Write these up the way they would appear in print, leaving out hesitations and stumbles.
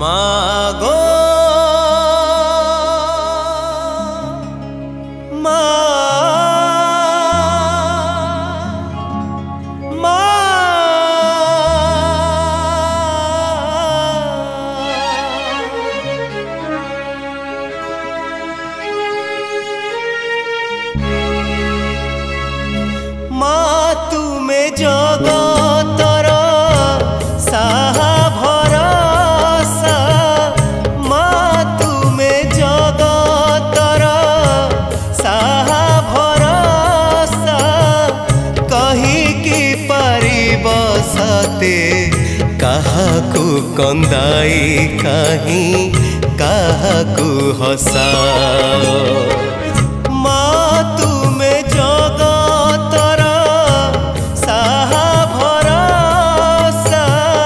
मागो मा मा मा तुमे जगतर साहा भरसा मा तुमे जगतर साहा भरसा कहिकी पारिब सते काहाकू कंदाई कहीं काहाकू हसाओ मा तुमे जगतर साहा भरसा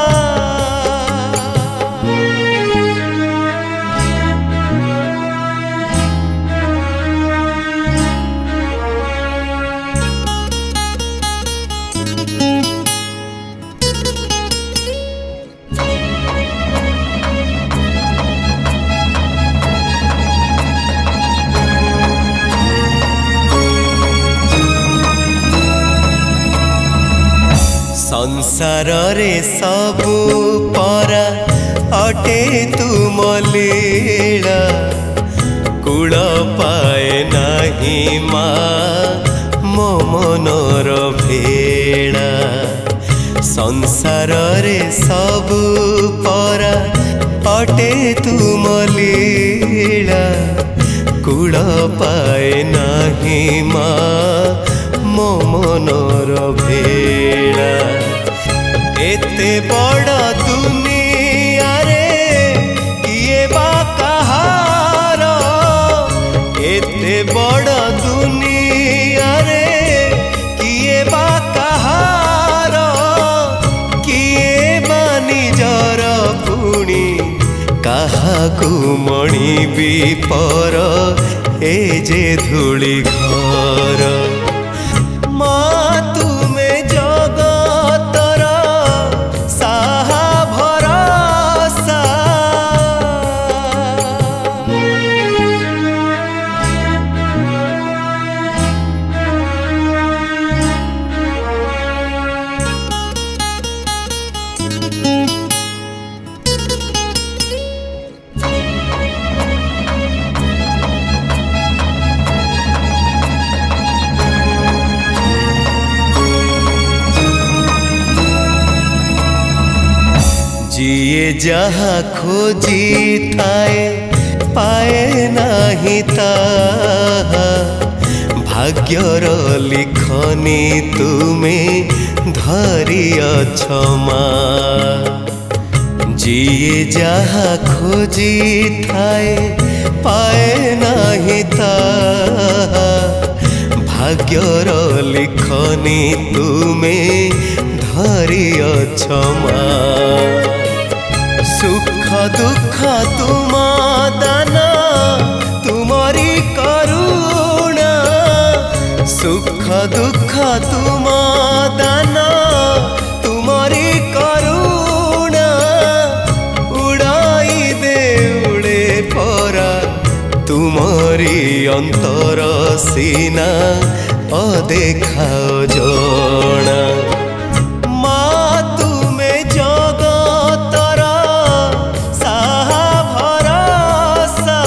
संसार रे सबु परा अटे तुम लीला कूल पाए नाही मा मो मनर भेड़ा संसार रे सबु परा अटे तुम लीला कूल पाए नाही मा मो मनर भेड़ा एते बड़ दुनिया रे किए बा कहार एते बड़ दुनिया रे किए बा कहार किए बा निजर पुणी काहाकू मणिबी पर ए जे धूली घर मा तुमे जगतर साहा भरसा जिए जहा खोजी थाए पाए नाही ताहा भाग्यर लिखनी तुमे धरिअछ मा जिए जहा खोजी थाए पाए नाही ताहा भाग्यर लिखनी तुमे धरिअछ मा सुख दुख तुम दाना तुमरी करुणा सुख दुख तुम दाना तुमरी करुणा उड़ाई दे उड़े परा तुमरी अंतर सीना अदेखा जना मा तुमे जगतर साहा भरसा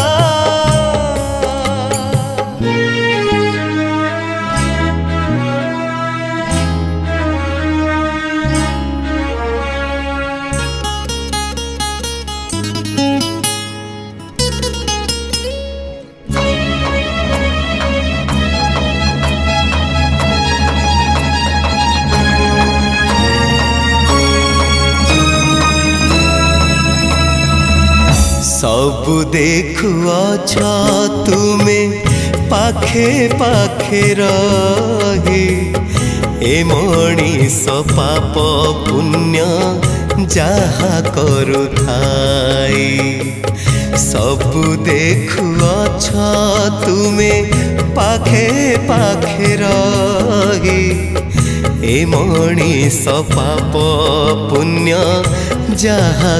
सबु देखुअछ तुमे पाखे पाखे रही ए मणिष पाप पुण्य जहा करुथाई सबु देखुअछ तुमे पाखे पाखे रही ए मणिष पाप पुण्य जहा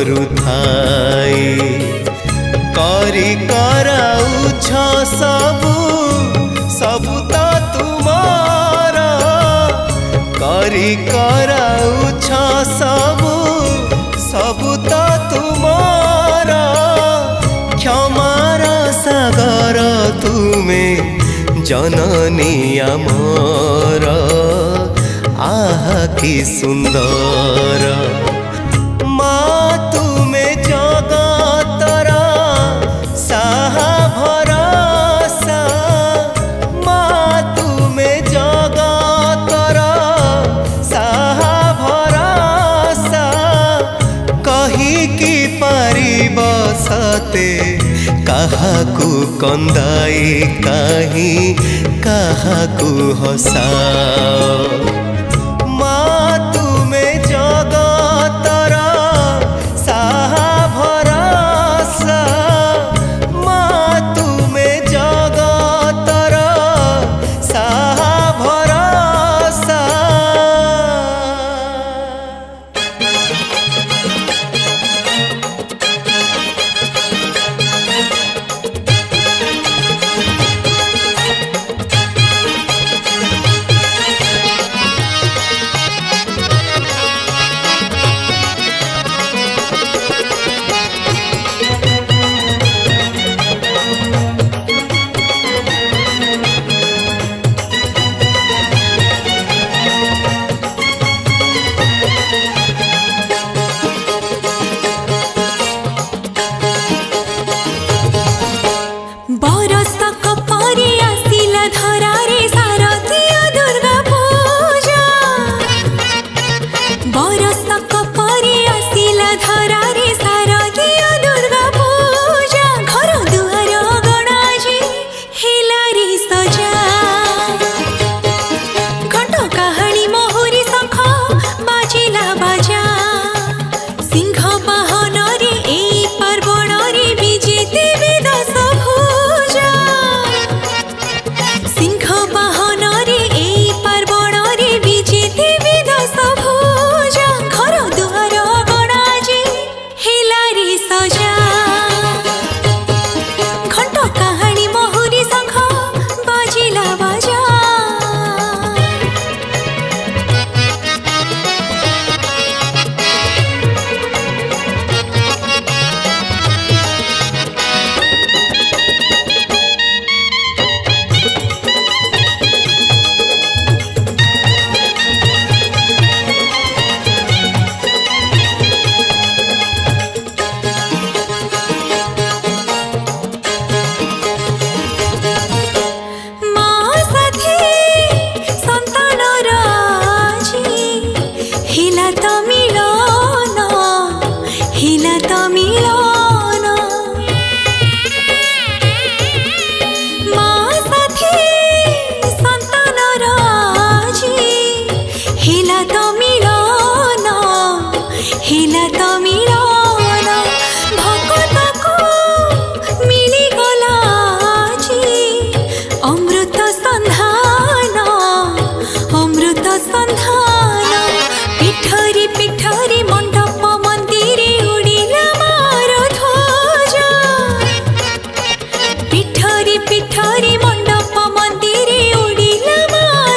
करुथाए करी कराउछ सबु सबु तो तुमार करी कराउछ सबु सबु तो तुमार क्षमार सागर तुमे जननी आमर आहा कि सुंदर माँ तुमे जगतर साहा भरोसा माँ तुमे जगतर साहा भरोसा कही कि पारिब सते काहाकू कंदाई काहीं काहाकू हसाओ माँ तुमे जगतर साहा भरोसा माँ तुमे जगतर साहा भरोसा।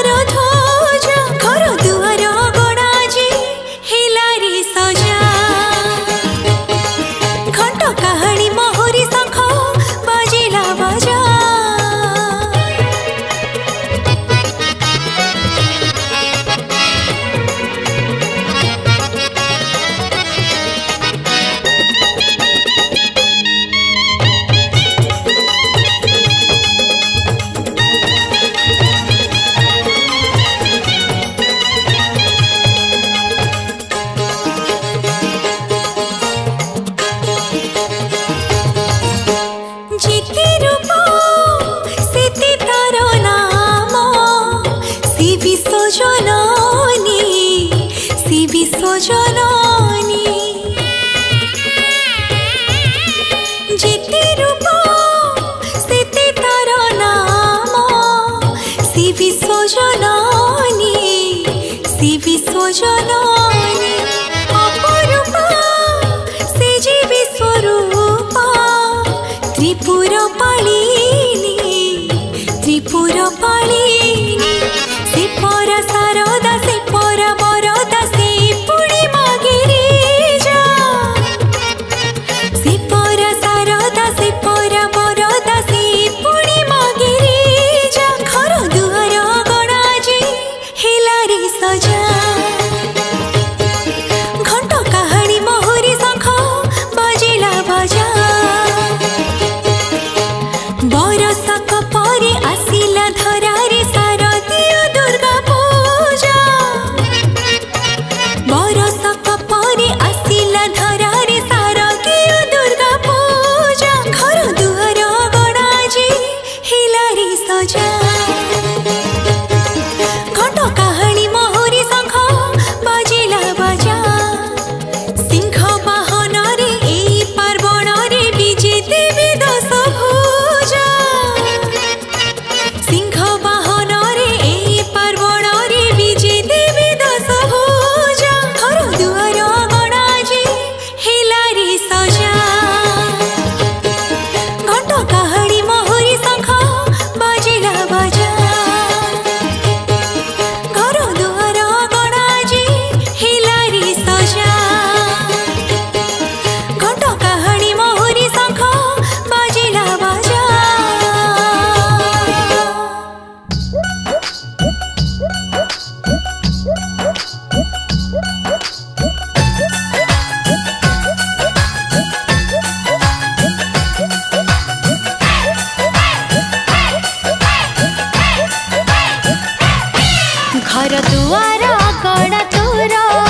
सजा जननी अपरूपा से जे विश्वरूपा त्रिपुर पालिनी से पर शारदा से पर वरदा से पुणी गिरिजा से पर शारदा से पर वरदा से पुणी गिरिजा घर दुआर गणाजी हेला रे सजा घंट काहाणी मोहरी शंख बजिला बजा बरसक परे आसिला धरारे शारदीय दुर्गा पूजा बरसक परे आसिला धरारे शारदीय दुर्गा पूजा घर दुआर गणाजी हेला रे सजा घंट काहाणी मोहरी शंख बजिला बजा सिंह वाहन रे एई पार्वण रे विजे देवी दश भुजा सिंह वाहन रे एई पार्वण रे विजे देवी दश भुजा घर दुआर गणाजी हेला रे सजा घंट काहाणी मोहरी शंख बजिला बजा घर दुआर गणाजी हेला रे सजा घंट काहाणी मोहरी शंख बजिला बजा घर दुआर गड़ा तोर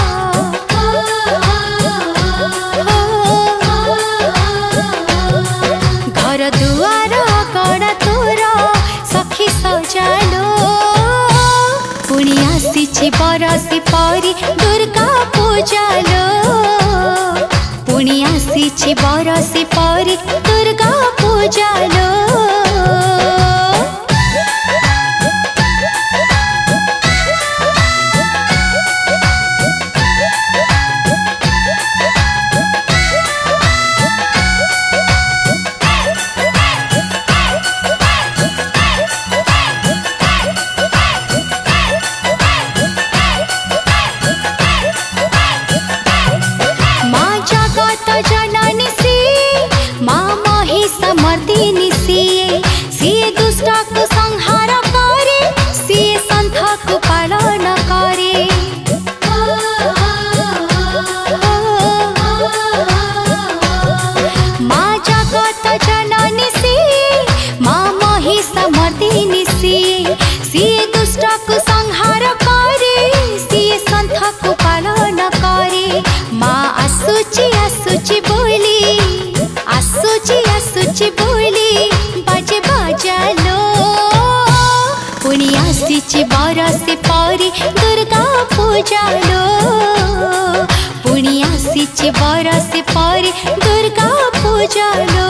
घर दुआर गड़ा तोर सखी सजालो पुणी आसीछि बरसी परी दुर्गा पूजालो पुणी आसीछि बरसी परी दुर्गा पूजालो माँ जगत जननी सी माँ महिषमर्दिनी सिए दुष्ट को संहार करे सिए संथ को पालन करे माँ जगत जननी सी माँ महिषमर्दिनी सिए दुष्ट को संहार करे सिए संथ को पालन करे माँ आसुची बोली बाजे बाजालो पुणी आसीछि बरसी परी दुर्गा पूजालो पुणी आसीछि बरसी परी दुर्गा पूजालो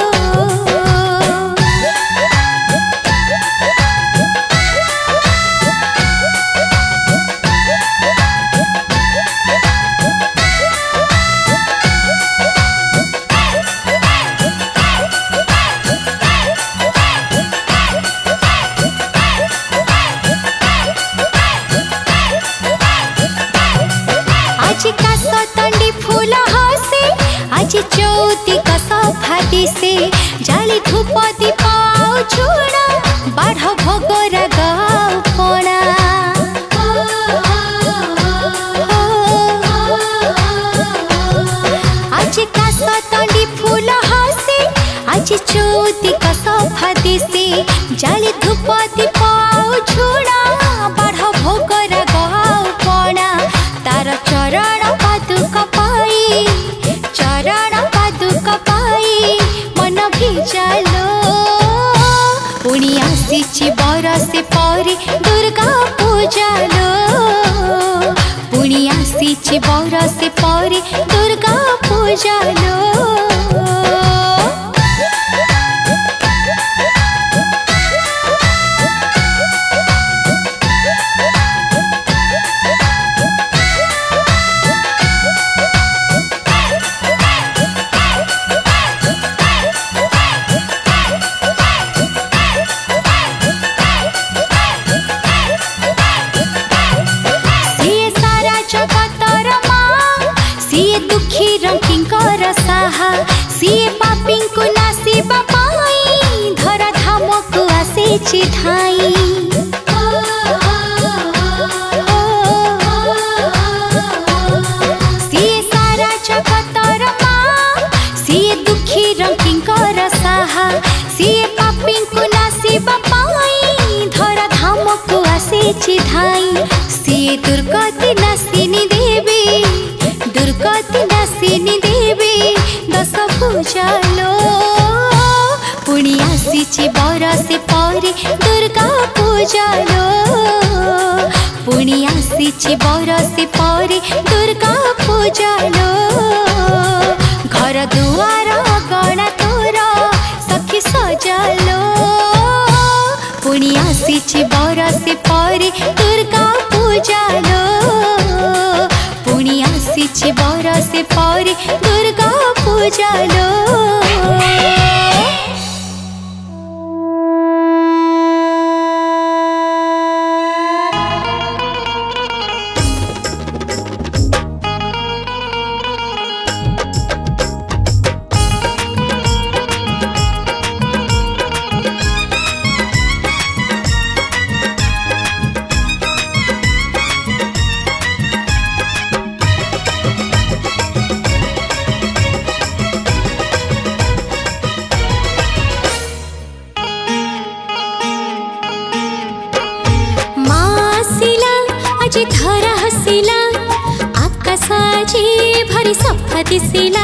आज का सतंडी फूल हसे आज चौथी का सफा दिसे जाली धूप दीपाओ छोड़ा बाढ़ भोगोरा गाओ पोड़ा आज का सतंडी फूल हसे आज चौथी का सफा दिसे जाली धूप दीपाओ छोड़ा बाढ़ भोगोरा गाओ पोड़ा तार चरण पादुक पाई मन भिजालो पुणी आसीछि बरसी परी दुर्गा पूजालो पुणी आसीछि बरसी परी दुर्गा पूजालो सीए दुखी रंकिंकर साहा सीए पापी को नासी बापाई धरा धाम को आसे चिधाई सीए सारा जगतर माँ सीए दुखी रंकिंकर साहा सीए पापी को नासी बापाई धरा धाम को आसे चिधाई सीए दुर्गति नासिनी देवी दुर्गति नासिनी देवी दश पूजालो पुणी आसीची बरसे परे दुर्गा पूजालो पुणी आसीची बरसे परे दुर्गा पूजालो घर दुआर गणा तोर सखी सजालो पुणी आसीची बरसे परे दुर्गा पूजालो पुणी आसीची बरसे परे दुर्गा पूजालो धरा हसिला आकाशाची भरी सफा दिसिला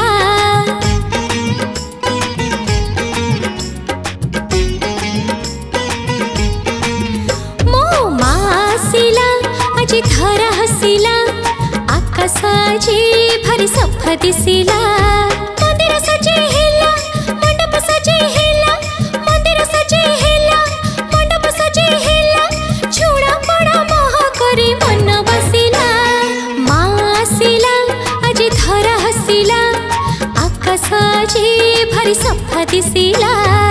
मो मासिला आजी धरा हसिला आकाशाची भरी सफा दिसिला मंदिर सजे हेला मंडप सजे हेला मंदिर सजे हेला मंडप सजे हेला छुड़ा पड़ा महा करी मन बसिला मासिला आजी धरा हसिला आकाशाची भरी सफा दिसिला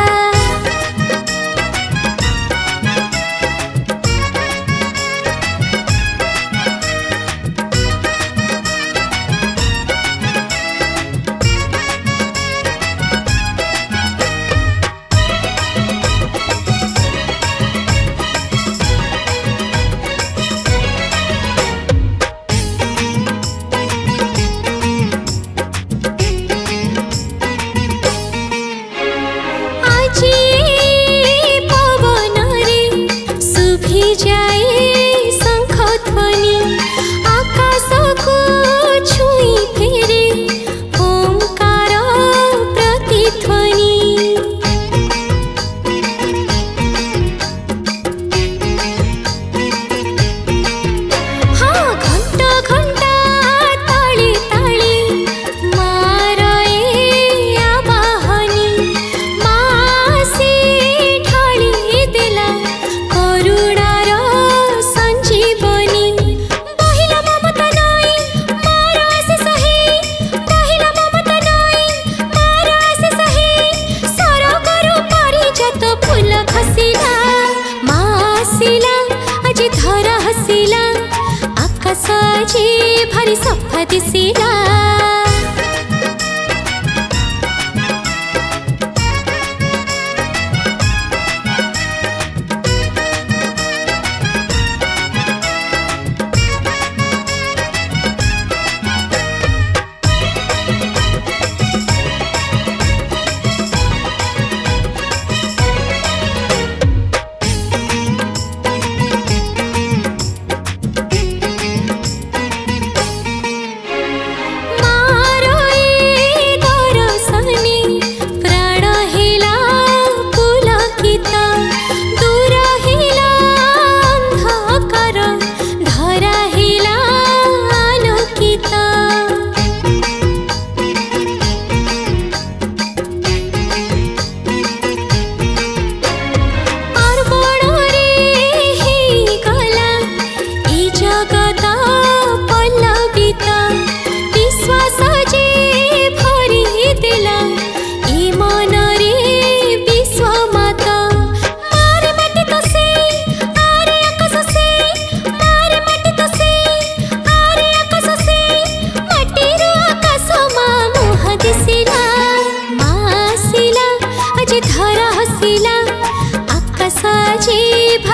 आकाशाची भरी सफा दिसिला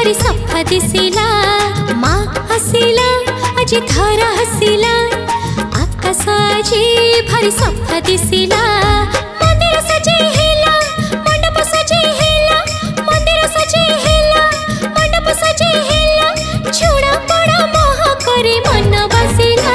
भारी सफा दिसिला माँ हसिला आजी धारा हसिला आकाश आजी भारी सफा दिसिला मंदिर सजे हेला मंडप सजे हेला मंदिर सजे हेला मंडप सजे हेला छोड़ा पड़ा मोह करे मन बसिला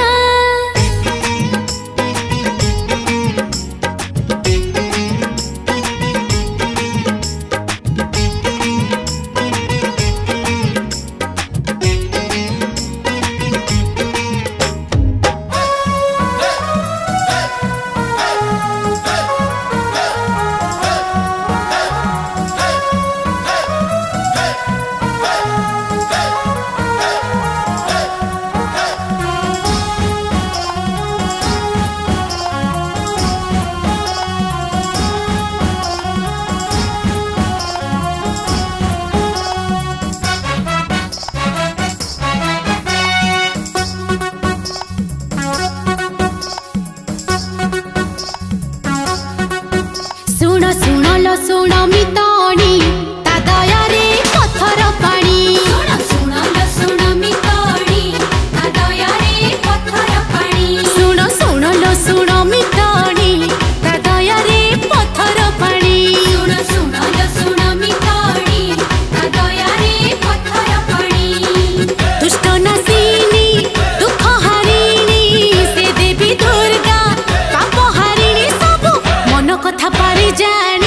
सुन मिताणी ता दया रे पत्थर पानी सुन मिताणी ता दया रे पत्थर पानी सुन मिताणी ता दया रे पत्थर पानी सुन मिताणी ता दया रे पत्थर पानी दुष्ट नासिनी दुख हारिणी से देवी दुर्गा पाप हारिणी सब मन कथा पारि जानी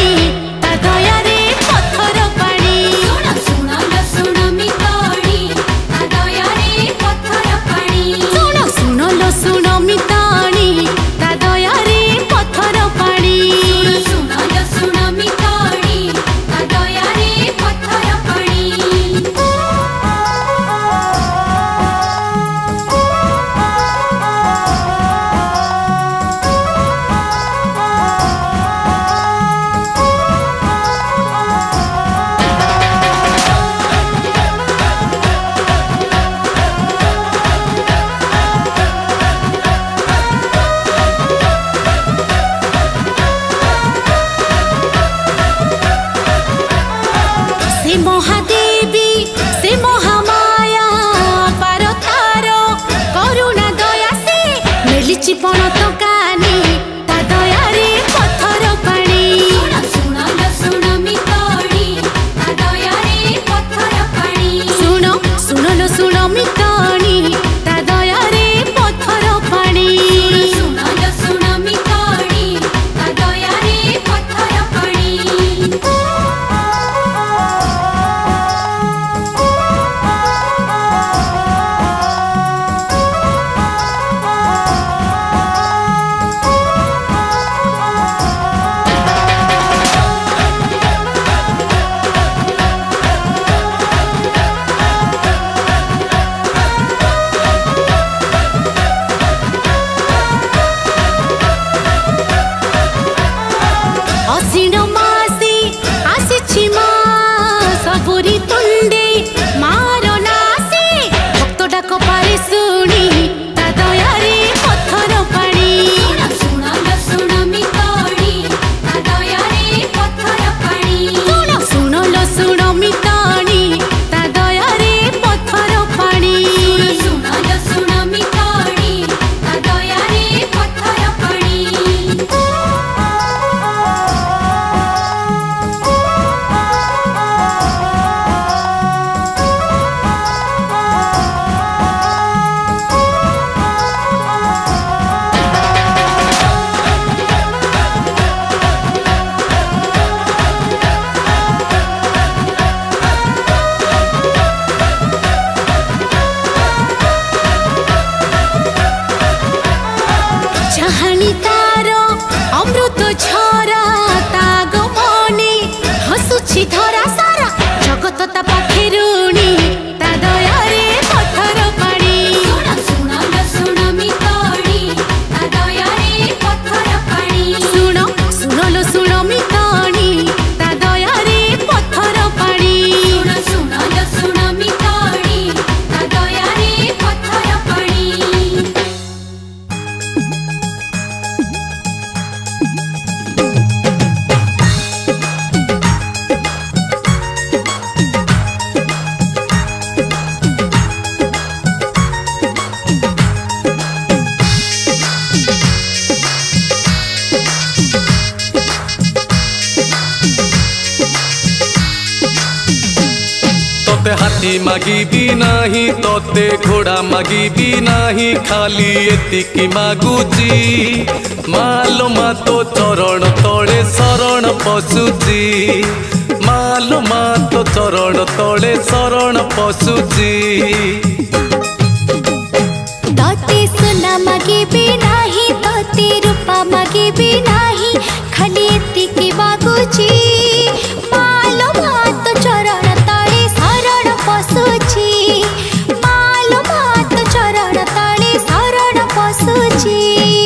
महादेवी से महामाया पारतार करुणा दया से मिली पण तो कानी ता दया रे पत्थर पानी सुन मिताणी ता दया रे पत्थर पानी सुन मिताणी ता दया रे पत्थर पानी सुन मिताणी ता दया रे पत्थर पानी असीन मासी आसी सबुरी तुंडे मार नासी भक्त डाक पारे शुणी ता दया रे पत्थर पानी सुन मिताणी ता दया रे पत्थर पानी सुन मिताणी ता दया रे पत्थर पानी सुन मिताणी ता दया रे पत्थर पानी चाहनी तार अमृत झरा ताग मने हसुछि धरा सारा जगत ता पाखे ऋणी ता दया रे पत्थर पानी सुन मिताणी ता दया रे पत्थर पानी सुन मिताणी ता दया रे पत्थर पानी सुन मिताणी ता दया रे पत्थर पानी तोते हाथी मागिबी नाही तोते घोड़ा मागिबी नाही खाली एतिकी मागुची मालो मा तो चरण तले शरण पशुची मालो मा तो चरण तले शरण पशुची तोते सुना मागिबी नाही तोते रूपा मागिबी नाही खाली एतिकी मागुची मालो मा तो चरण तले शरण पशुची मालो मा तो चरण तले शरण पशुची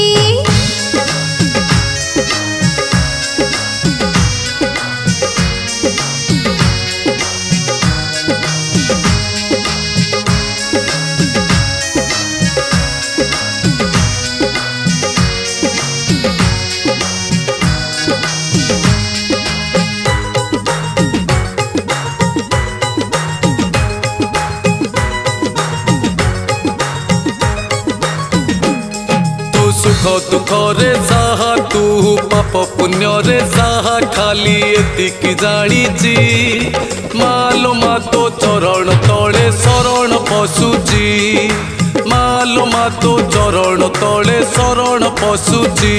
सुख दुख रे साहा तू पाप पुण्य रे साहा खाली एतिकी जानिची मालो मा तो चरण तले शरण पशुची मालो मा तो चरण तले शरण पशुची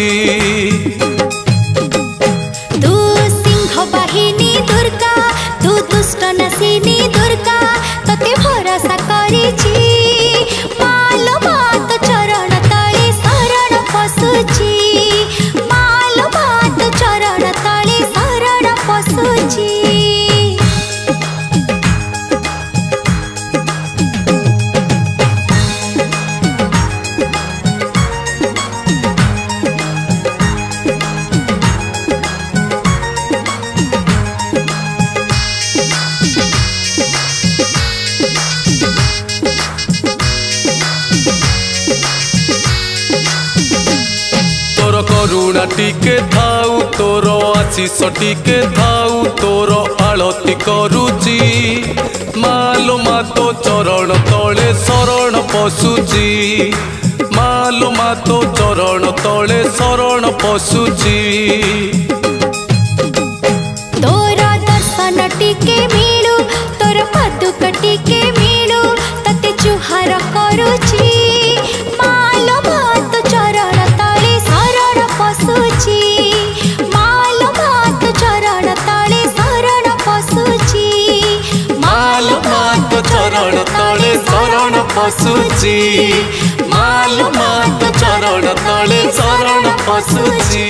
तू सिंह बाहिनी दुर्गा तू दुष्ट नासिनी दुर्गा तते भरोसा करिची मालो मा तो चरण तले शरण पशुची मालो मा तो चरण तले शरण पशुची करुणा टिके थाऊ तोर आशीष टिके थाऊ तोर आलती करुची मालो मा तो चरण तले शरण पशुची मालो मा तो चरण तले शरण पशुची तोर दर्शन टिके मिलू तोर पादुक टिके मिलू तते जुहार करुची मालो मा तो चरण तले शरण पशुची मालो मा तो चरण तले शरण पशुची मालो मा तो चरण तले शरण पशुची मालो मा तो चरण तले शरण पशुची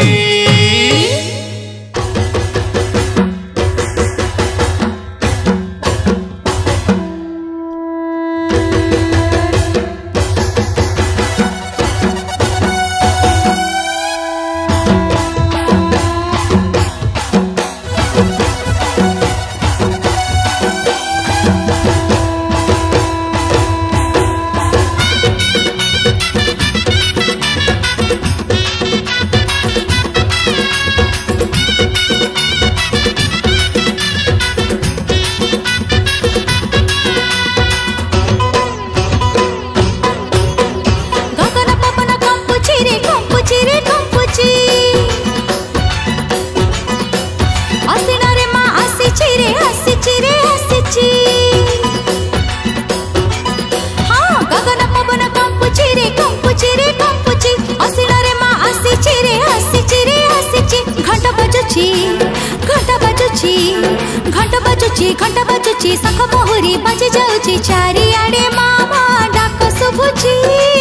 घंटा बाजुची शंख मोहरी बाजी जाउची चारिआडे मामा डाक शुभुची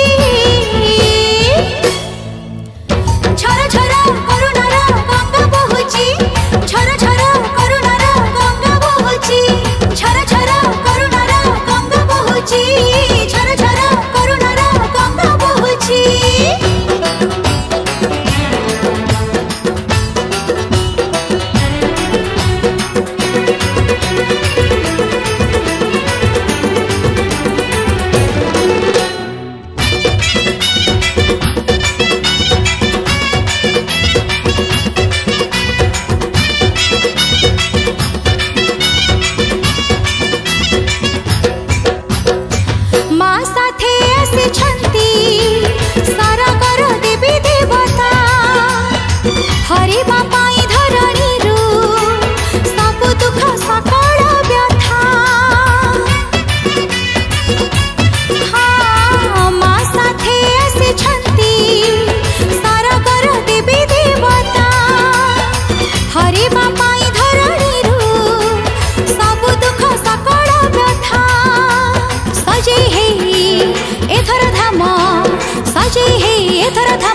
झर झर करुणार गंगा बहुची झर झर करुणार गंगा बहुची झर झर करुणार गंगा बहुची झर झर करुणार गंगा बहुची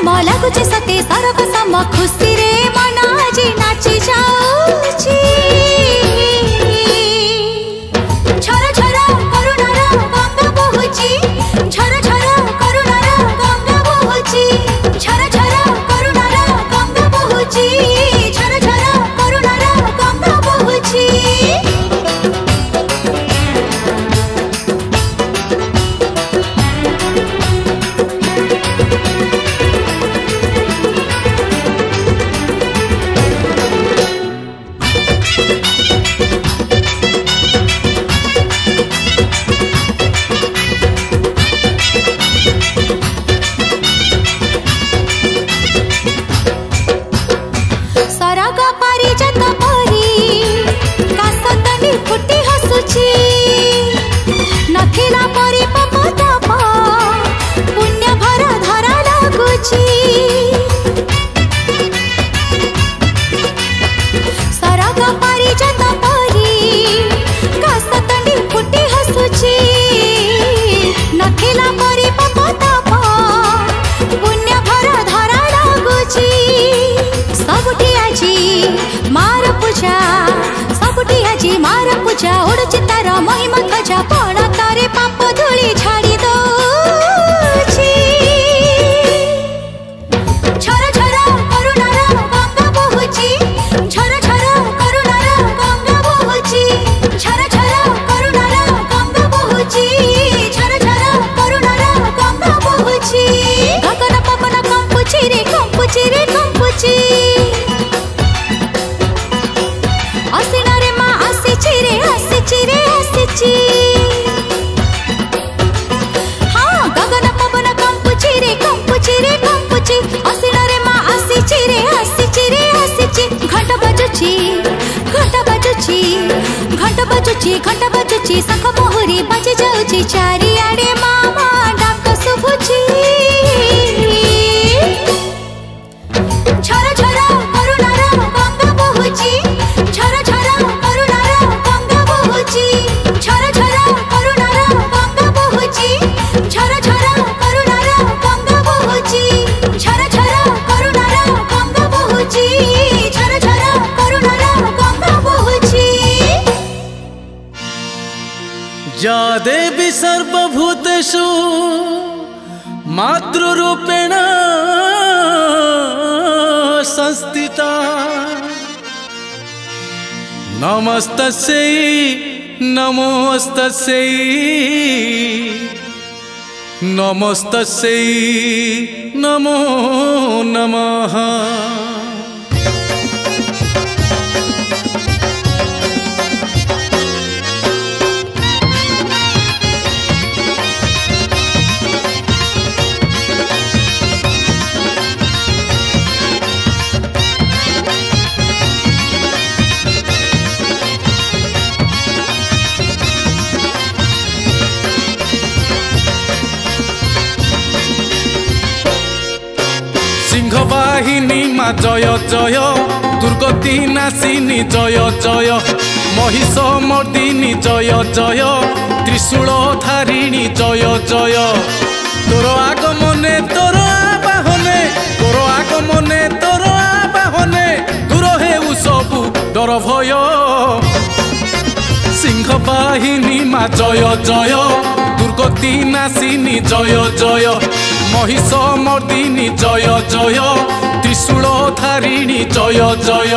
सम लगुचे सते सरग सम खुशी रे मन आज नाची जाऊची झर झर करुणार गंगा बहुची झर झर करुणार गंगा बहुची झर झर करुणार गंगा बहुची झर झर करुणार गंगा बहुची फुटी हसुची नथिला परी पपताप पुण्य भरा धरा लागुची सरग परिजत परी कासतंडी फुटी हसुची नथिला परी पपताप पुण्य भरा धरा लागुची सबुठी आजी मार पूजा सबुठी आजी मार पूजा उड़ुची तार महिमा ध्वजा पण तारे पाप धूली झाड़ी दौची झर झर करुणार गंगा बहुची झर झर करुणार गंगा बहुची झर झर करुणार गंगा बहुची झर झर करुणार गंगा बहुची गगन पवन कंपुची रे कंपुची रे कंपुची असिनारे मा आसिची रे आसिची रे आसिची हाँ गगन पवन कंपुची रे कंपुची असिनारे मा आसिची रे आसिची घंट बजुची घंट बजुची घंट बजुची घंट बजुची शंख मोहरी बजी जाउची चारिआडे मामा डाक शुभुची झर झर करुणार गंगा बहुची झर झर करुणार गंगा बहुची झर झर करुणार गंगा बहुची झर झर करुणार गंगा बहुची झर झर करुणार गंगा बहुची झर झर करुणार गंगा बहुची या देवी सर्वभूतेषु मातृरूपेण संस्थिता नमस्तस्यै नमोस्तस्यै नमस्तस्यै नमो नमः सिंहवाहिनी मा जय जय दुर्गति नाशिनी जय जय महिष मर्दिनी जय जय त्रिशूल धारिणी जय जय तोर आगमने तोर आबाहने तोर आगमने तोर आबाहने दूर हेउ सबु डर भय सिंहवाहिनी मा जय जय दुर्गति नाशिनी जय जय महिष मर्दिनी जय जय त्रिशूल धारिणी जय जय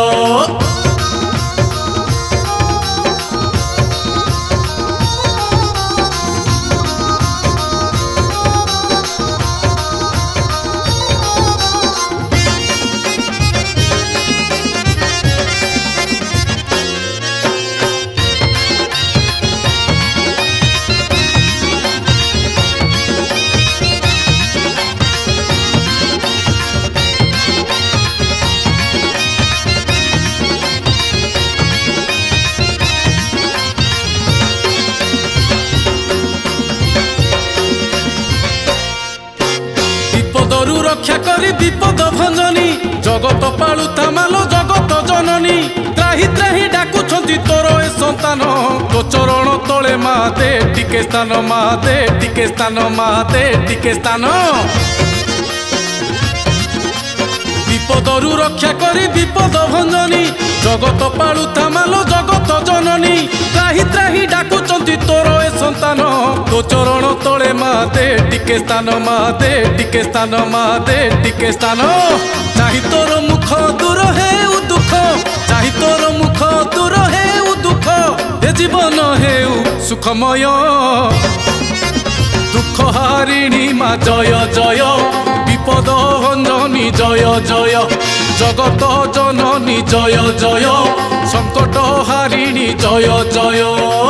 रक्षा करी विपद भंजनी जगत पालुता मालो जगत जननी त्राही त्राही डाकुछंती तोर ए संतान तो चरण तले माते टिके स्थान माते टिके स्थान माते टिके स्थान विपदरु रक्षा करी विपद भंजनी जगत पालु थामालो जगत जननी त्राही त्राही डाकुचंती तोर ए संतान तो चरण तले मा दे टिके स्थान मा दे टिके स्थान मा दे टिके स्थान चाहि तोर मुख दूर हे दुख चाहि तोर मुख दूर हे दुख ए जीवन हे सुखमय दुख हारिणी मा जय जय विपद भंजनी जय जय जगत जननी जय जय संकट हारिणी जय जय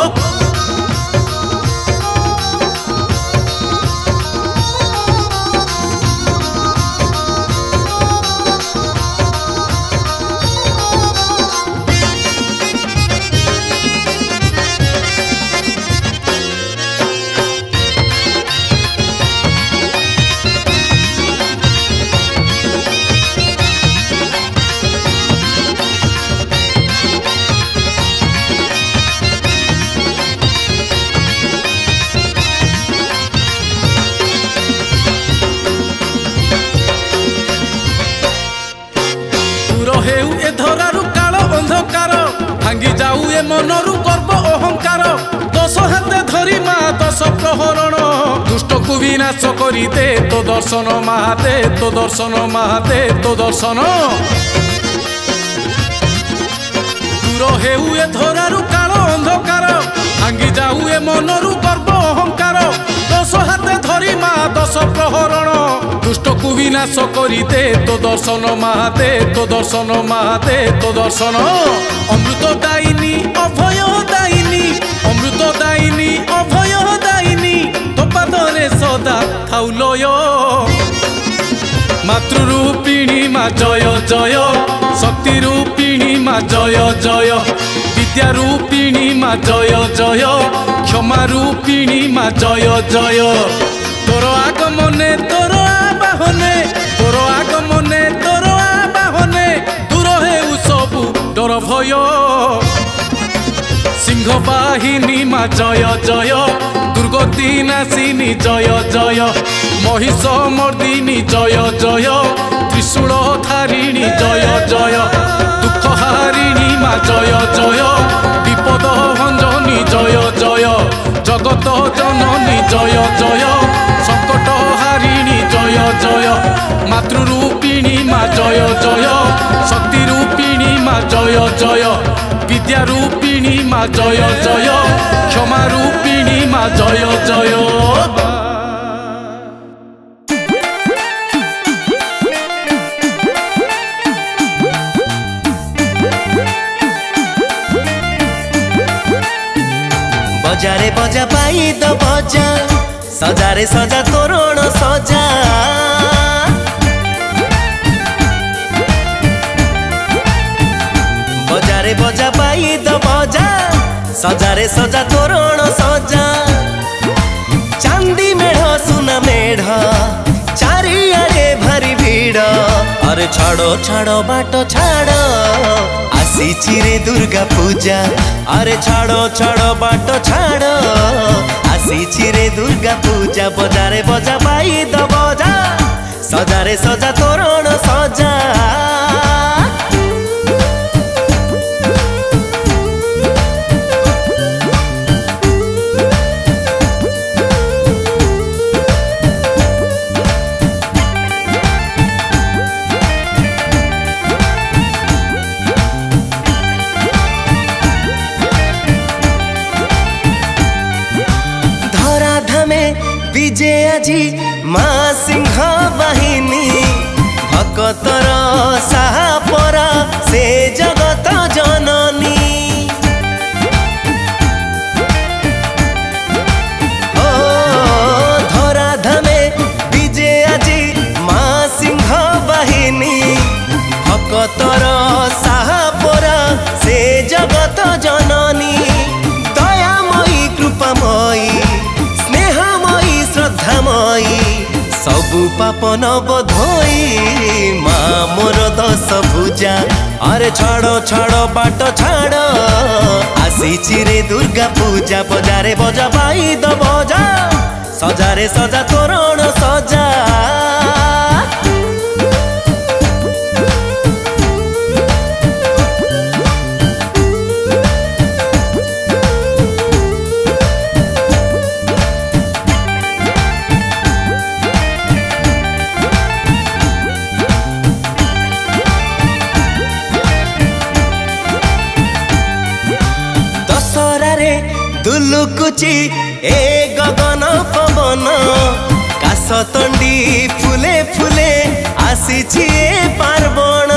हेउ ए धरारु काल अंधकार भांगी जाऊ ए मनरु गर्व अहंकार दश हाते धरी मा दश प्रहरण दुष्ट को विनाश करी दे तो दर्शन महादे तो दर्शन महादे तो दर्शन दूर हेउ ए धरारु काल अंधकार भांगी जाऊ ए मनरु गर्व अहंकार दश हाते धरी मा दश प्रहरण दुष्ट को विनाश करी दे तो दर्शन महादे तो दर्शन महादे तो दर्शन अमृत दायिनी अभय दायिनी अमृत दायिनी अभय दायिनी तो पादरे सदा थाउ लय मातृरूपिणी मा जय जय शक्ति रूपिणी मा जय जय विद्यारूपिणी मा जय जय क्षमा रूपिणी मा जय जय तोर आगमने तोर आबाहने तोर आगमने तोर आबाहने दूर हेउ सबु डर भय सिंह बाहिनी मा जय जय दुर्गति नाशिनी जय जय महिष मर्दिनी जय जय त्रिशूल धारिणी जय जय दुख हारिणी मा जय जय विपद भंजनी जय जय जगत जननी जय जय संकट हारिणी जय जय मातृरूपिणी मा जय जय शक्ति रूपिणी मा जय जय विद्यारूपिणी मा जय जय क्षमा रूपिणी मा जय जय बजारे बजा पाई तो बजा सजारे सजा तोरण सजा बजारे बजा पाई तो बजा सजारे सजा तोरण सजा चांदी मेढ़ सुना मेढ़ चारिआडे भारी भीड़ अरे छाड़ो छाड़ो बाटो छाड़ो आसीची रे दुर्गा पूजा अरे छाड़ो छाड़ो बाटो छाड़ो आसीची रे दुर्गा पूजा बजारे बजा पाई तो बजा सजारे सजा तोरण सजा विजे आजी माँ सिंह बाहिनी भक्तर सापरा से जगत जननी ओ धरा धामे विजे आजी माँ सिंह बाहिनी भक्तर सापरा से जगत जननी दयामयी कृपामयी श्रद्धामयी सबु पाप नव धोई माँ मोर दश भुजा अरे छाड़ो छाड़ो बाटो छाड़ो आसीची रे दुर्गा पूजा बजारे बजा पाई दो बजा सजारे सजा तोरण सजा दुलुकुची ए गगन पवन काशतंडी फुले फुले आसीछि ए पार्वण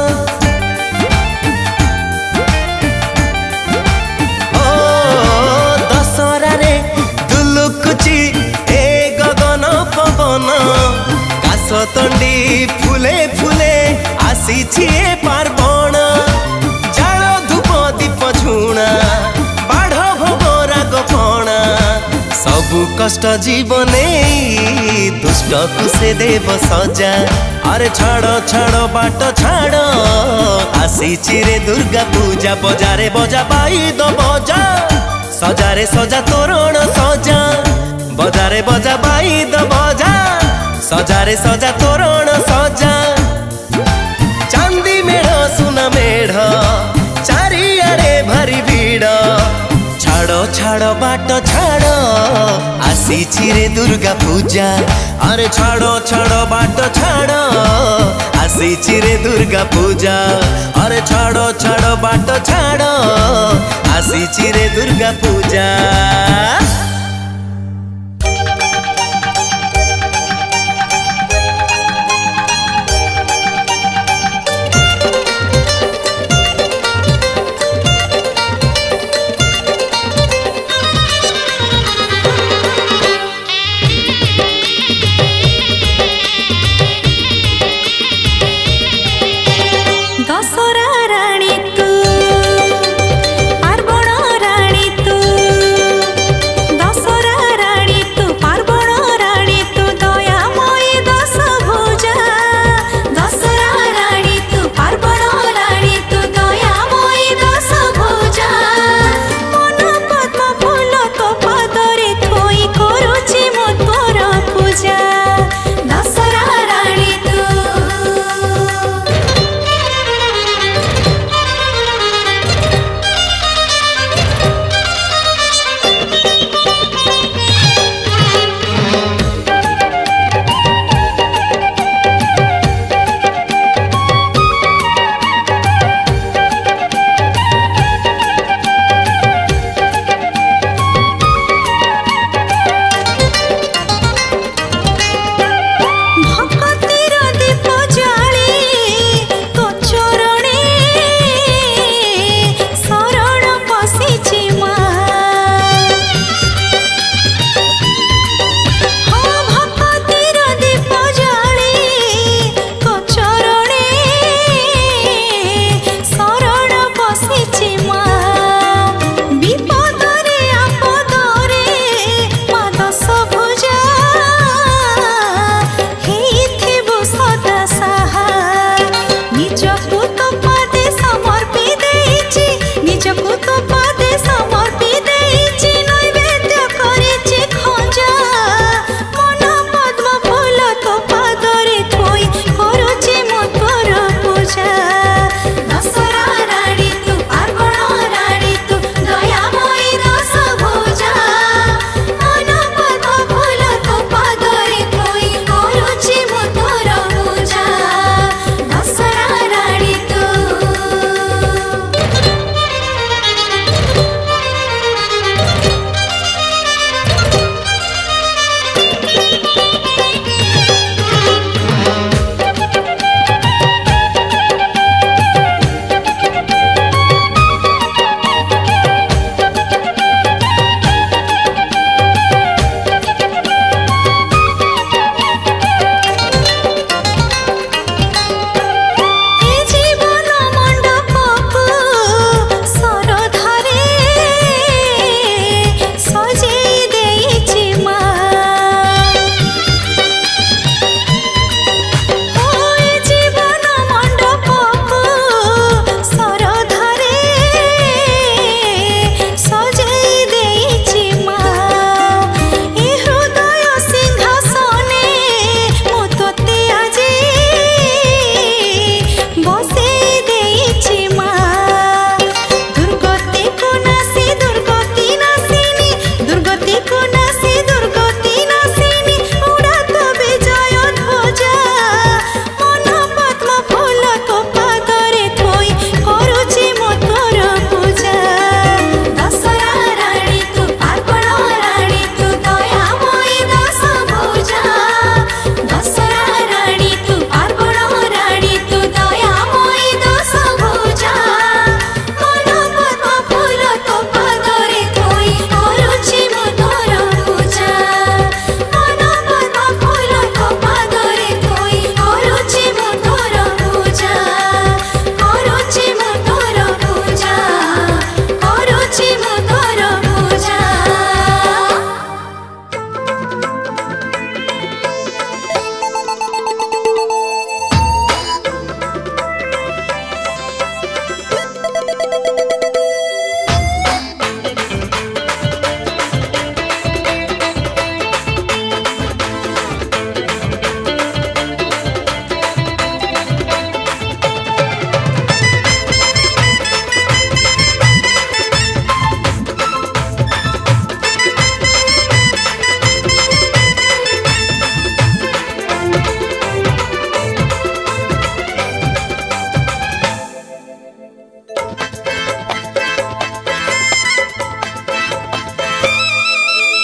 ओ दशहरा रे दुलुकुची ए गगन पवन काशतंडी फुले फुले आसीछि ए पार्वण जाळ धूप दीप झुणा बाढ़ भोग राग पणा सबु कष्ट जीवने दुष्ट को से देव सजा अरे छाड़ छाड़ बाट छाड़ आसीछि रे दुर्गा पूजा बजारे बजा बाई दो बजा सजारे सजा तोरण सजा बजारे बजा बाई दो बजा सजारे सजा तोरण सजा चांदी मेढ़ सुना मेढ़ चारिआडे भारी भीड़ छाड़ छाड़ बाट छाड़ आसीछि रे दुर्गा पूजा अरे छाड़ छाड़ बाट छाड़ आसीछि रे दुर्गा पूजा अरे छाड़ छाड़ बाट छाड़ आसीछि रे दुर्गा पूजा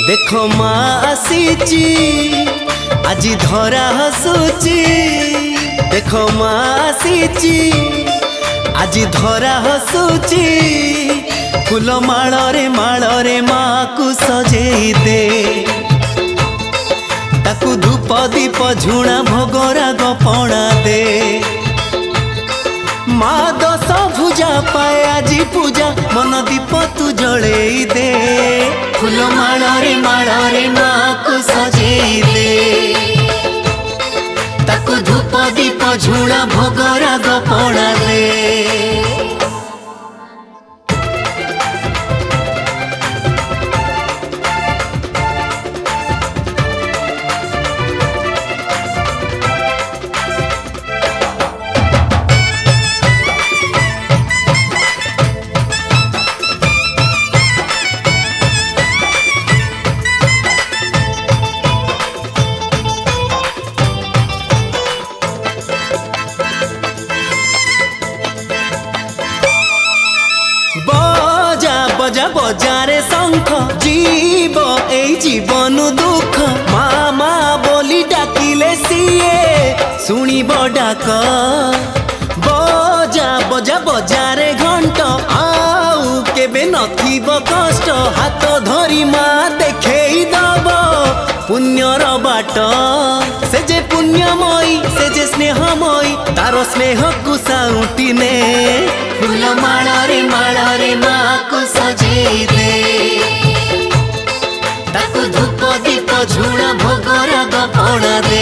देखो माँ आसीची आज धरा हसुची देखो माँ आसीची आज धरा हसुची फूल माଳରେ माँ को सजेई दे ताकू धूप दीप झुणा भोगराग पणा दे माँ दश भुजा पाए आज पूजा मन दीप तू जड़ेई दे फूल माଳରେ माँ को सजेई दे ताकू धूप दीप झुणा भोगराग पणा दे। बजारे शंख जीव ए जीवन दुख मामा बोली डाकिले सीए शुणिब डाक बजा बजा बजारे घंट आउ केबे नथिब कष्ट हाथ धरी माँ देखेई दब पुण्यर बाट से जे पुण्यमयी से जे स्नेहमयी तार स्नेह को साउटी ने फूल माଳରେ माँ को सजेई दे ताकू धूप दीप झुणा भोगराग पणा दे।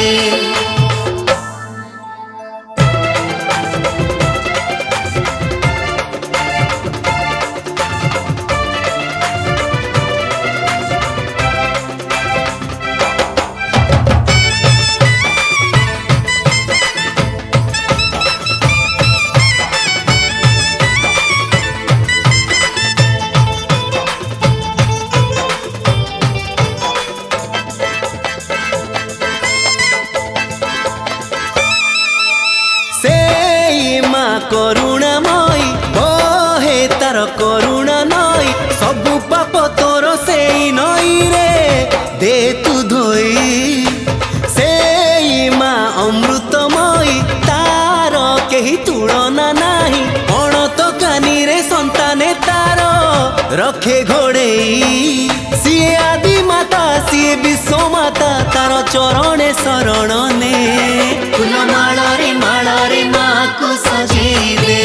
करुणामयी बहे तार करुणा नई सबु पाप तोर से नई रे दे तू धोई से माँ अमृतमयी तार कही तुलना नाही कण तो कानी रे संताने तार रखे घोड़ेई सीए आदि माता सीए विश्व माता तार चरणे शरण ने फूल माଳରେ माँ को सजेई दे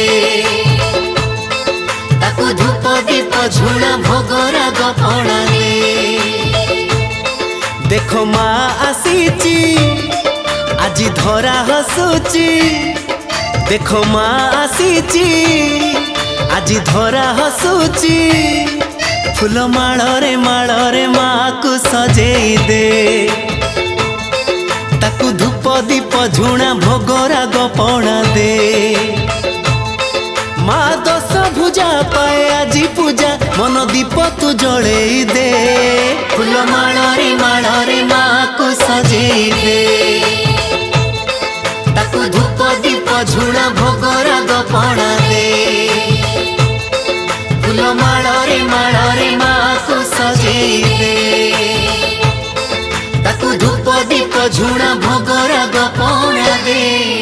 ताकू धूप दीप झुणा भोगराग पणा दे। देखो माँ आसीची आज धरा हसुची देखो माँ आसीची आज धरा हसुची फूल माଳରେ माँ को सजेई दे ताकू धूप दीप झुणा भोगराग पणा दे माँ दश भुजा पाए आज पूजा मन दीप तू जड़ेई दे फूल माଳରେ माँ को सजेई दे ताकू धूप दीप झुणा भोगराग पणा दे फूल माଳରେ माँ को सजेई दे ताकू धूप दीप झुणा भोगराग पणा दे।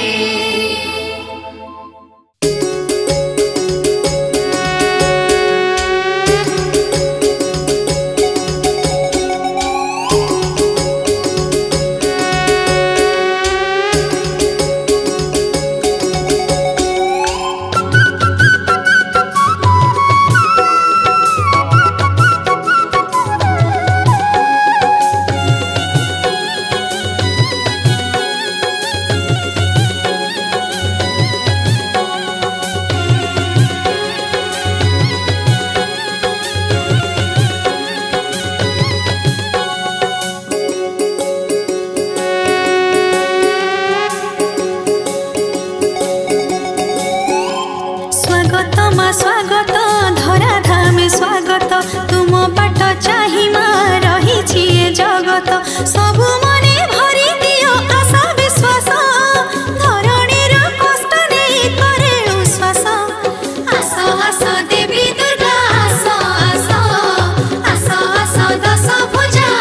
स्वागत धरा धामे स्वागत तुम बाट चाही माँ रही जगत सबु मने भरी दियो आशा विश्वास धरणीर कष्ट नहीं करे उश्वास आस आस देवी दुर्गा आस आस आस आस दश भुजा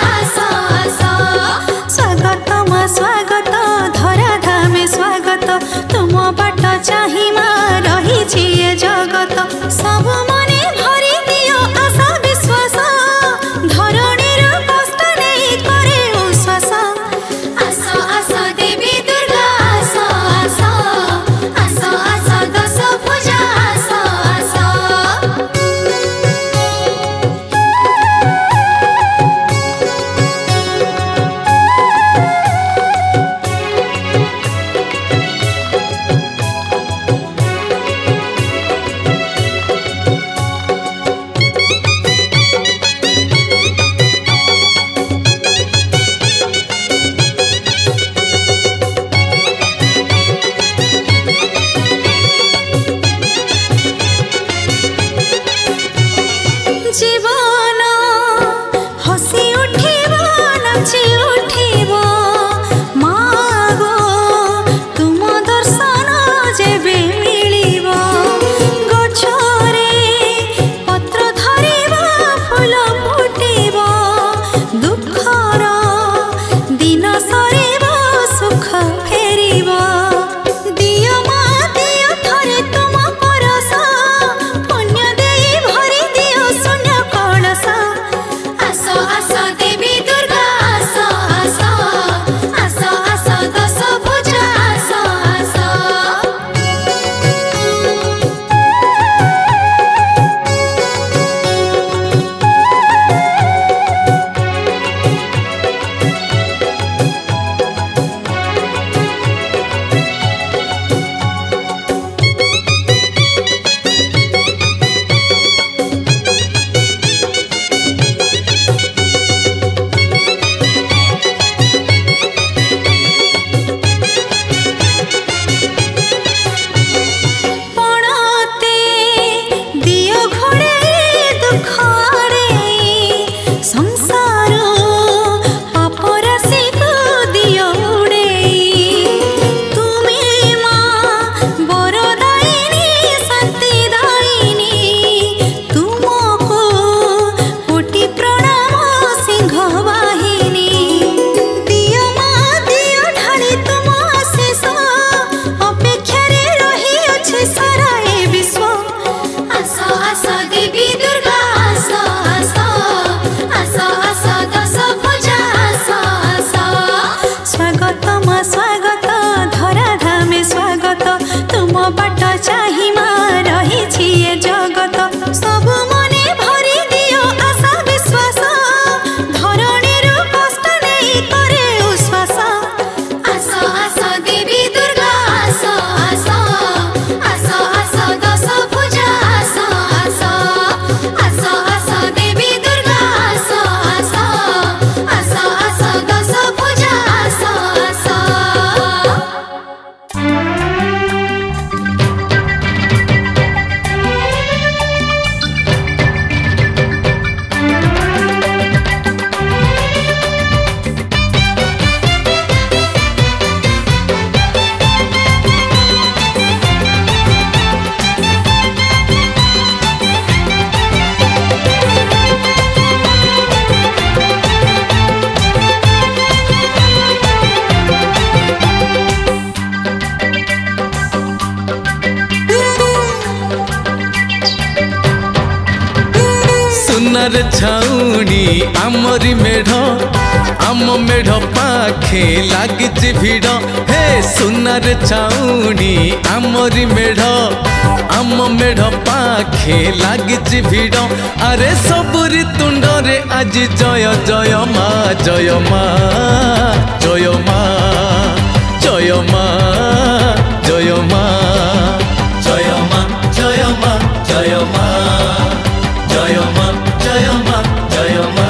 सुनार छाउनी आमरी मेढ़ आम मेढ़ पाखे लागिछि भिड़ हे सुनार छाउनी आमरी मेढ़ आम मेढ़ पाखे लागिछि भिड़ अरे सबुरी तुंडरे आज जय जय मा जय मा जय मा जय मा जय मा जय मा जय मा जय मा जय मा जय मा जय मा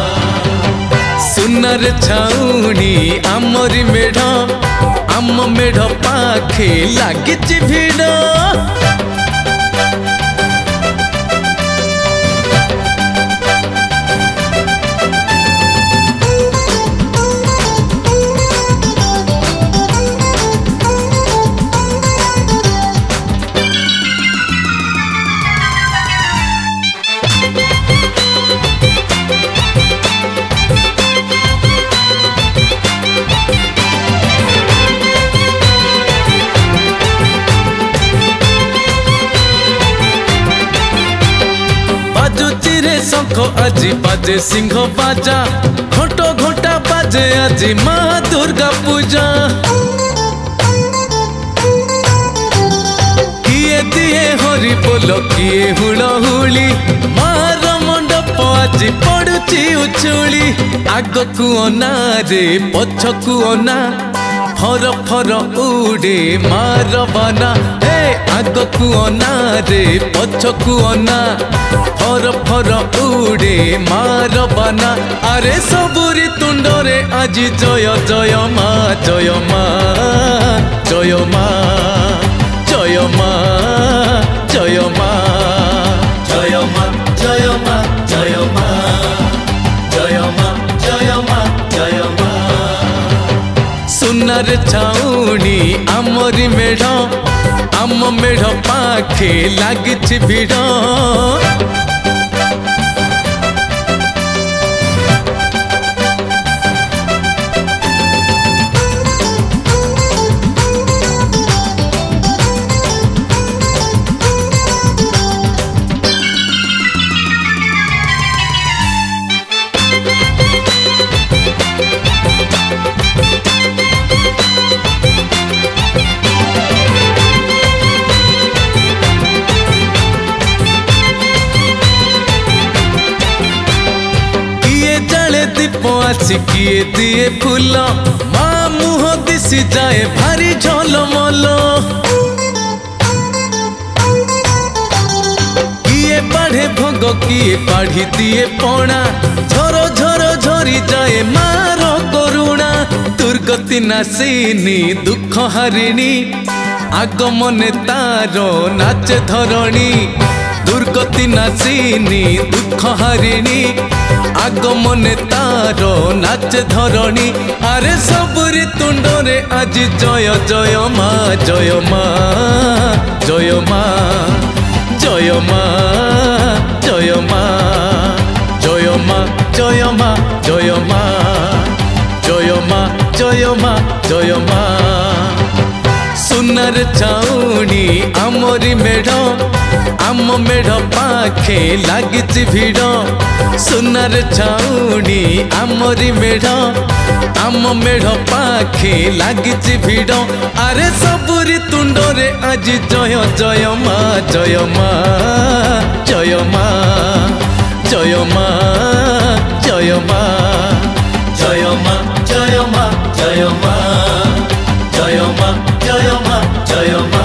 सुनार छाउनी आमरी मेढ़ आम मेढ़ पाखे लागिछि भिड़ शंख আজি बाजे सिंह बाजा घोटो घोटा बाजे আজি माँ दुर्गा पूजा किए दिए हरि बोल किए हुड़हुली मार मंडप আজি पड़ुची उछुली आगकु अना रे पछकु अना फर फर उड़े मार बाना हे आगकु अना रे पछकु अना फर फर उड़े मार बाना अरे सबुरी तुंडरे आज जय जय मा जय मा जय मा जय मा जय मा जय मा जय मा जय मा जय मा जय मा जय मा सुनार छाउनी आमरी मेढ़ आम मेढ़ पाखे लागिछि भिड़ आसी किए दिए फूल माँ मुह दिशी जाए भारी झलमल किए बाढ़े भोग किए बाढ़ी दिए पणा झर झर झरी जाए मार करुणा दुर्गति नासिनी दुख हारिणी आगमने तार नाचे धरणी दुर्गति नासिनी दुख हारिणी आगमने तार नाच धरणी अरे सबुरी तुंडरे आज जय जय मा जय मा जय मा जय मा जय मा जय मा जय मा जय मा जय मा जय मा जय मा सुनार छाउनी आमरी मेढ़ आम मेढ़ पाखे लागिछि भिड़ सुनार छाउनी आमरी मेढ़ आम मेढ़ पाखे लागिछि भिड़ अरे सबुरी तुंडरे आज जय जय मा जय मा जय मा जय मा जय मा जय मा जय मा जय मा जय मा जय मा जय मा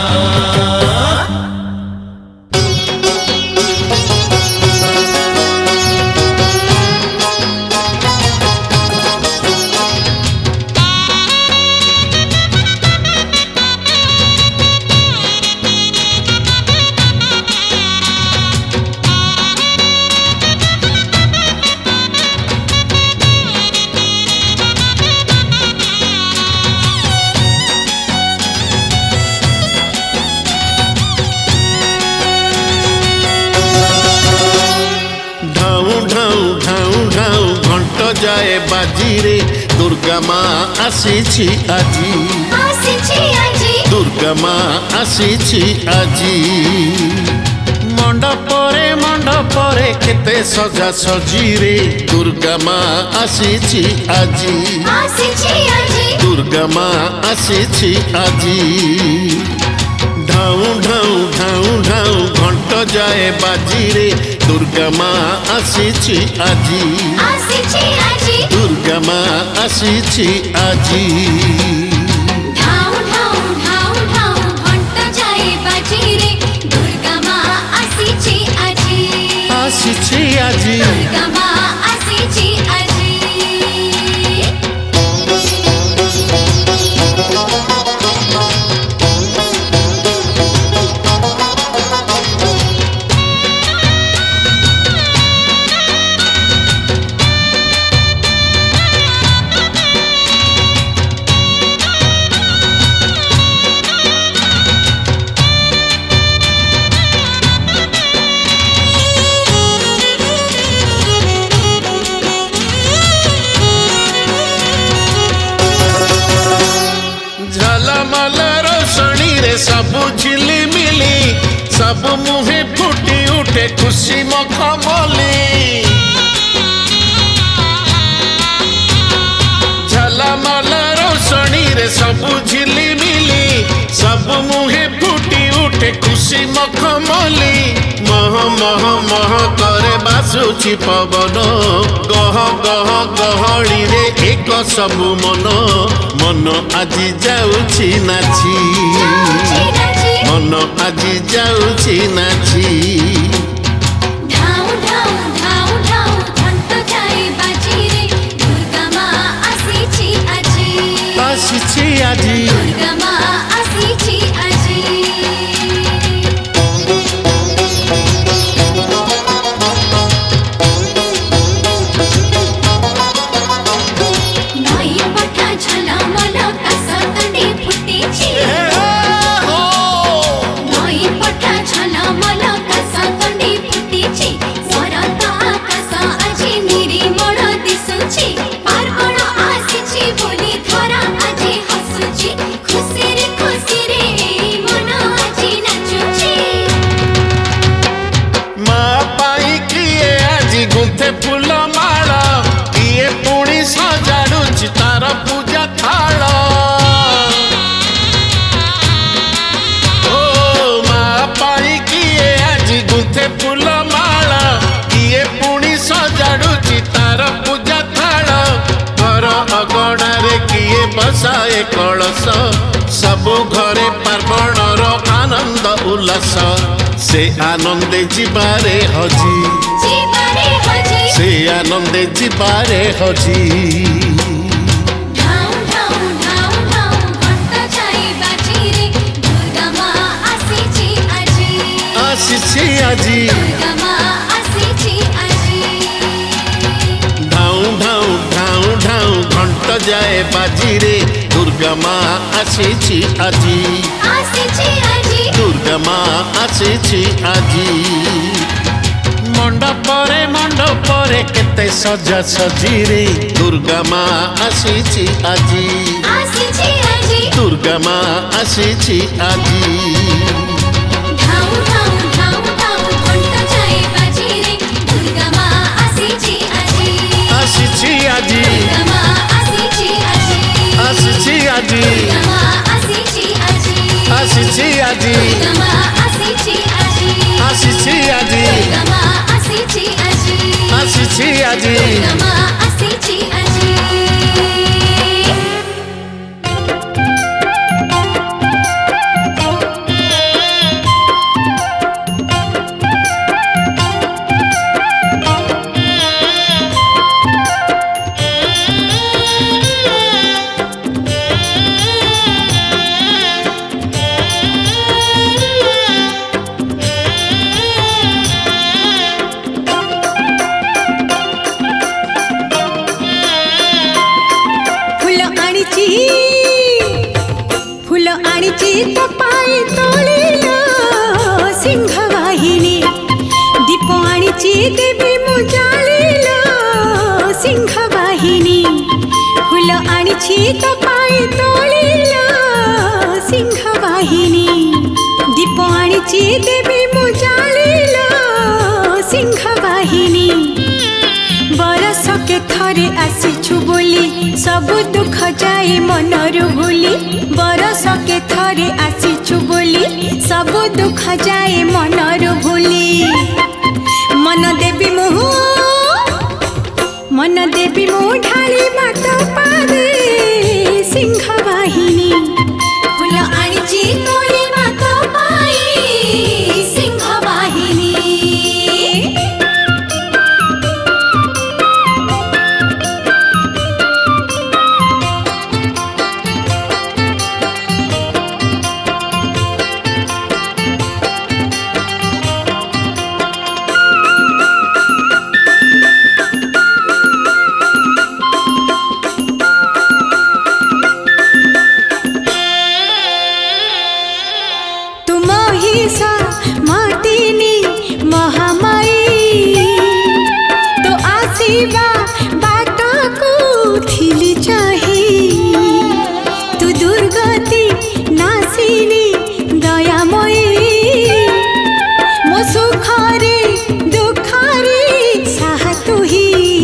जाए बाजी रे दुर्गा माँ आसीछि आजी दुर्गा माँ आसीछि आजी मंडपरे केते सजा सजीरे दुर्गा माँ आसीची आजी दुर्गा माँ आसीची आजी ढाऊ ढाऊ ढाऊ ढाऊ घंट जाए बाजीरे दुर्गा माँ आसीची आजी दुर्गा माँ आसीची आजी आसीची आजी दुर्गा माँ आसीची आजी सबु झिली मिली सब मुहे फुटी उठे खुशी मखमली झलमल रोशनी रे सबु झिली मिली सब मुहे फुटी उठे खुशी मखमली मह मह मह करे बासुची पवन गह गह गहली रे एक सबु मन मन आजी जाउची नाची मन आजी जाउची नाची आसीची आजी दुर्गा माँ आसीची आजी नई पटा झलमल कासा तंडी फुटीची नई पटा झलमल कासा तंडी फुटीची सरता आकाश आजी निरीमळ दिसुची पार्वण आसीची बोली धरा आजी हसुची खुशी रे मन आजी नाचुची माँ पाई किए आजी गुंथे फूल माल किए पुणी सजाड़ुची तार पूजा थाल ओ माँ पाई किए आजी गुंथे फूल माल किए पुणी सजाड़ुची तार पूजा थाल घर अगणारे किए बसाए कलश सबु घरे पार्वणर आनंद उल्लास से आनंदे जीवारे हजी जीवारे हजी से आनंदे जीवारे हजी ढाऊ ढाऊ ढाऊ ढाऊ घंट जाई बाजी रे दुर्गा माँ आसीची आजी आसीची आजी दुर्गा माँ आसीची आजी ढाऊ ढाऊ ढाऊ ढाऊ घंट जाए बाजी रे दुर्गा माँ आसीची आजी आसीची आजी दुर्गा माँ आसीची आजी मंडपरे केते सजा सजी रे दुर्गा माँ आसीची आजी आसीची आजी दुर्गा माँ आसीची आजी ढाऊ ढाऊ ढाऊ ढाऊ घंट जाई बाजी रे दुर्गा माँ आसीची आजी आसीची आजी दुर्गा माँ आसीची आजी आसीची आजी दुर्गा माँ आसीची आजी आसीची आजी दुर्गा माँ आसीची आजी आसीची आजी दुर्गा माँ आसीची आजी आसीची आजी दुर्गा माँ आसीची आजी फुल आणिची तपाई तोळीलो सिंहवाहिनी दीप आणिची देवी मुजाळीलो सिंहवाहिनी फुल आणिची तपाई तोळीलो सिंहवाहिनी दीप आणिची देवी मुजाळीलो के थरे आसीछु बोली सब दुख जाए मनरु भूली बरस के थरे आसीछु बोली सब दुख जाए मनरु भूली मन देवी मु ढाली मात पादे सिंह वाहिनी फूल आनिची तोली मात पाई सिंह वाहिनी माटिनी महामाई तो आसीबा बाटा को थिली चाही तू दुर्गति नासिनी दयामयी मो सुखरे दुखरे साहा तुही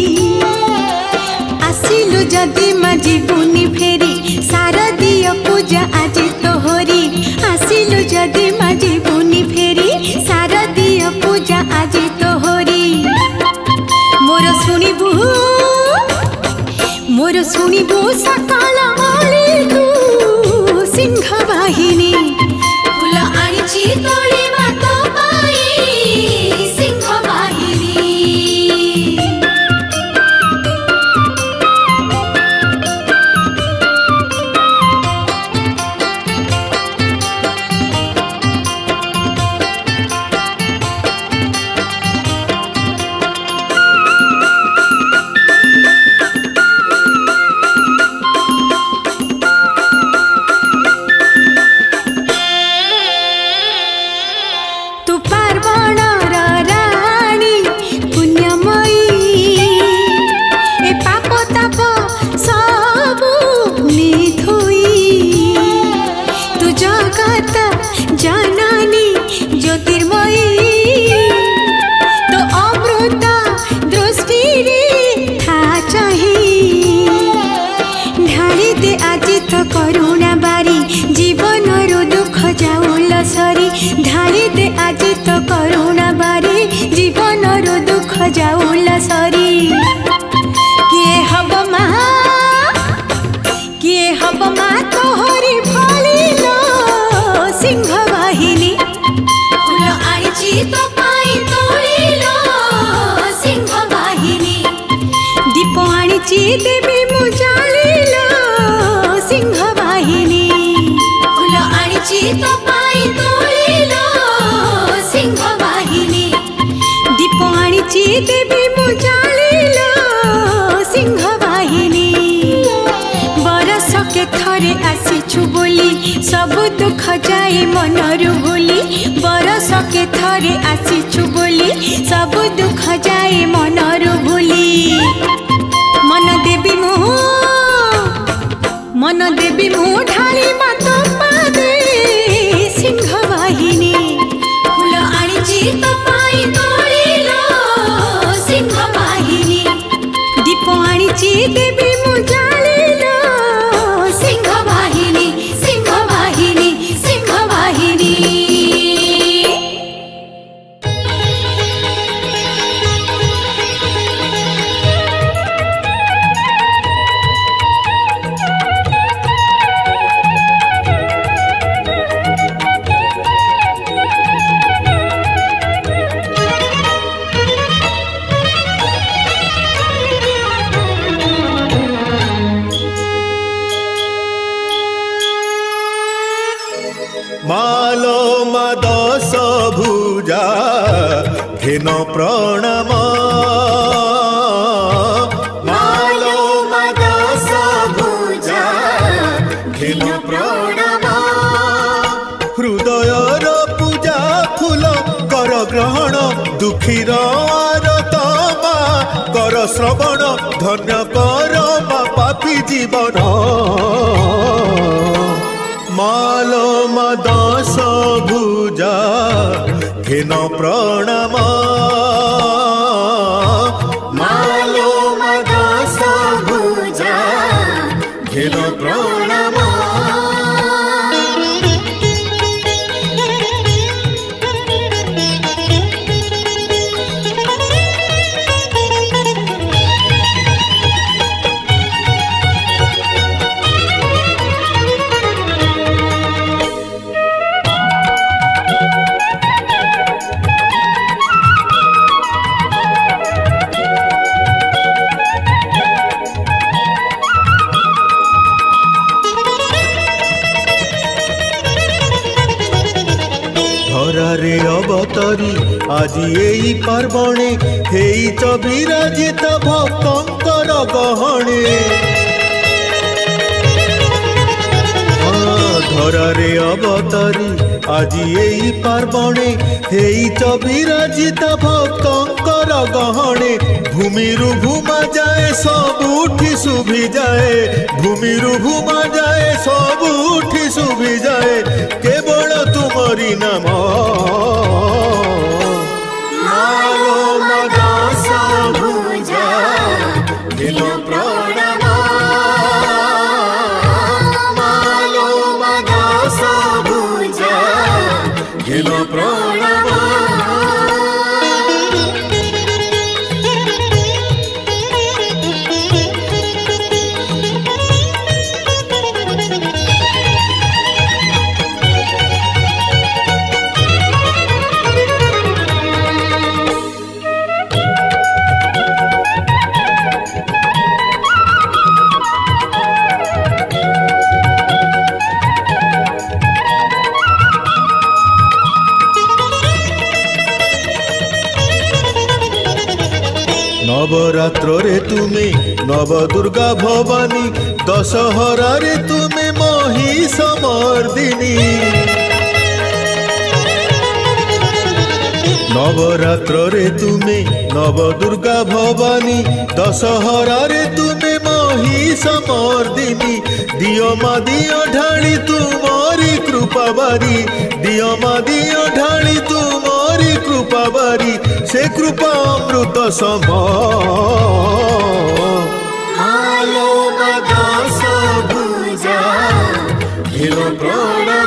आसिलु जदि माजी बुनी फेरी शारदीय पूजा आज तोहरी आसिलु जदि माजी बुनी फेरी शारदीय पूजा आज तोहरी मोर शुणिबू सकाल तू सिंह वाहिनी फूल आनिची तोली मात पाई सिंह वाहिनी करुणा बारी जीवन रो दुख जाऊल सरी ढाली दे आज तो करुणा बारी जीवन रो दुख जाऊल सरी किए हब मा तोहरी भली लो सिंह वाहिनी फूल आनिची तो पाई तोली लो सिंह वाहिनी दीप आनिची देवी मु जाली लो सिंह वाहिनी फूल आनिची तो पाई तोली लो सिंह वाहिनी दीप आनिची देवी मु जाली लो सिंह वाहिनी बरस के थरे आसीछु बोली सब दुख जाए मनरु भूली बरस के थरे आसीछु बोली सब दुख जाए मनरु भूली मन देवी मु ढाली मात पादे सिंह वाहिनी फूल आनिची तो पाई तोली लो सिंह वाहिनी दीप आनिची देवी मु जाली लो सिंह वाहिनी सिंह वाहिनी सिंह वाहिनी मालो मादस भुजा घेन प्रणाम मालो मादस भुजा घेन प्रणाम हृदयर पूजा फूल कर ग्रहण दुखीर आरतमा कर श्रवण धन्य कर पापी जीवन मालो मादस भुजा घेन प्रणाम मालो मादस रे अवतरी আজি এই পার্বণে হেইচ বিরাজিত ভক্তঙ্কর গহণে ধরারে অবতরি আজি এই পার্বণে হেইচ বিরাজিত ভক্তঙ্কর গহণে ভূমিরু ভূমা যায় সবুঠি শুভি যায় ভূমিরু ভূমা যায় সবুঠি শুভি যায় কেবল তুমরি নাম মালো মদাস ভুজা দিল প্রণাম মালো মদাস ভুজা দিল প্রণাম नवरात्र रे तुम्हें नव दुर्गा भवानी दशहरा रे तुम्हें महिषमर्दिनी नवरात्र रे तुम्हें नव दुर्गा भवानी दशहरा रे तुम्हें महिषमर्दिनी दियो मा दियो ढाली तुमरी कृपा बारी दियो मा दियो ढाली तुमरी कृपा बारी से कृपा अमृत सम आलो मदास भुजा हिल प्रणव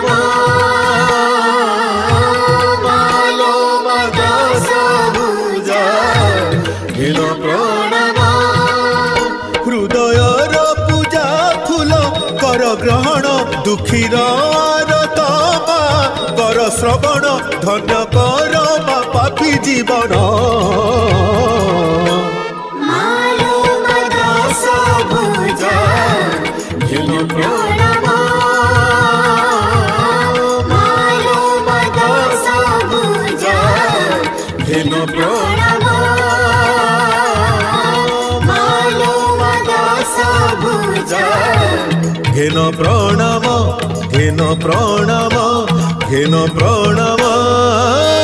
आलो मदास भुजा हिल प्रणव हृदयर पूजा फूल कर ग्रहण दुखीर तमा कर श्रवण धन्य कर पापी जीवन मालो मदास भुजा हिल प्रणव मालो मदास भुजा हिल प्रणव मालो मदास भुजा घेन प्रणाम घेन प्रणाम घेन प्रणाम